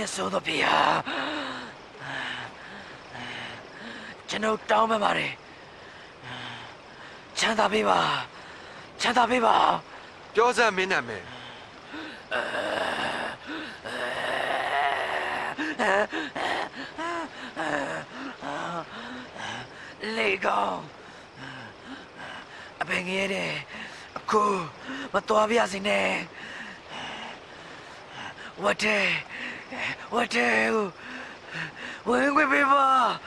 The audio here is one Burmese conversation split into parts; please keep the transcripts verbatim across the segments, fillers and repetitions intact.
မျက်စိုးတို့ဖေဟာကျွန်တော်တောင်းပန်ပါတယ်ချမ်းသာပေးပါချမ်းသာပေးပါပြောစမ်းမင်းနာမည်လေကောင်အပင်ငယ်တဲ့အခုမတော်ပြစင်းနဲ့ဝတ်တယ်ဝတ်တယ်ဝင်ခွင့်ပေးပါ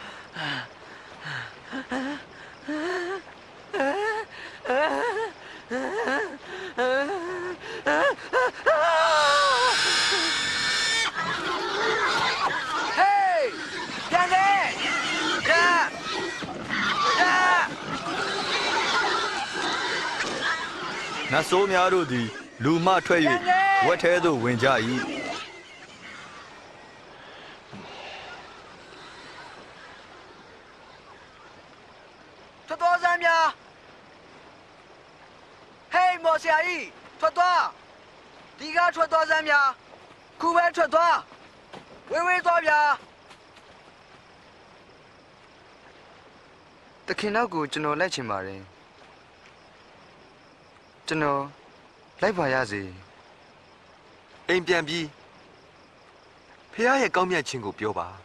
နတ်ဆိုးများတို့သည်လူမထွက်၍ဝက်ထဲသို့ဝင်ကြ၏ထွက်သွားစမ်းများဟေးမော်ဆရာကြီးထွက်သွားဒီကထွက်သွားစမ်းများခုပဲထွက်သွားဝေးဝေးသွားဗျာတခင်နောက်ကိုကျွန်တော်လိုက်ချင်ပါတယ်ကျွန်တော်လိုက်ပါရစေအိမ်ပြန်ပြီးဖះရဲ့ကောင်းမြတ်ခြင်းကိုပြောပါ